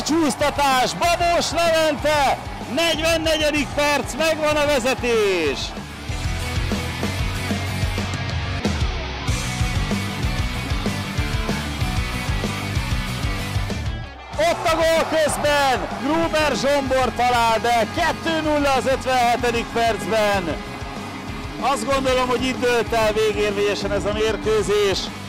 csúsztatás, Babós Levente, 44. perc, megvan a vezetés! Ott a gól közben, Gruber Zsombor talál, de 2-0 az 57. percben. Azt gondolom, hogy itt dőlt el végérvényesen ez a mérkőzés.